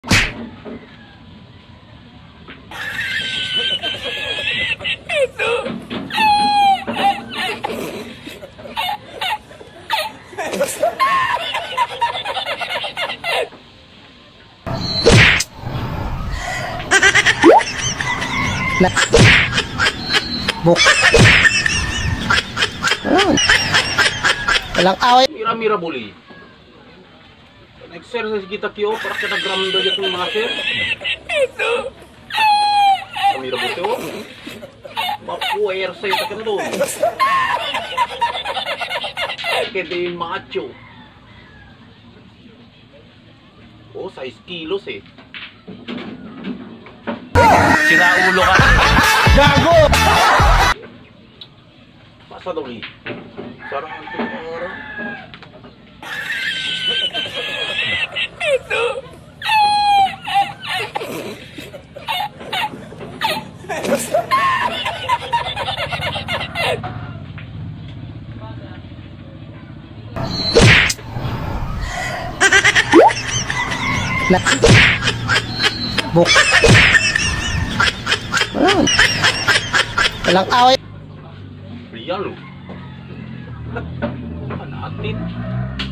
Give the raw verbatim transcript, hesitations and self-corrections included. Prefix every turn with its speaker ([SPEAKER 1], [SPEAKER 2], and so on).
[SPEAKER 1] Buk. Oh. Walang away.
[SPEAKER 2] Mira-mira buli. Exercise kita kyo para kita gramda jatong mga sir. Mira buli ko. Mapuwer sa ito ka na doon. Kede yung macho. Oh, size kilos eh.
[SPEAKER 3] Sinaulo ka.
[SPEAKER 1] Gago!
[SPEAKER 2] Masa daw eh. Sarang ang tumara.
[SPEAKER 4] Ito!
[SPEAKER 1] Buk. Oh. Walang away.
[SPEAKER 2] Real lo. Panatin.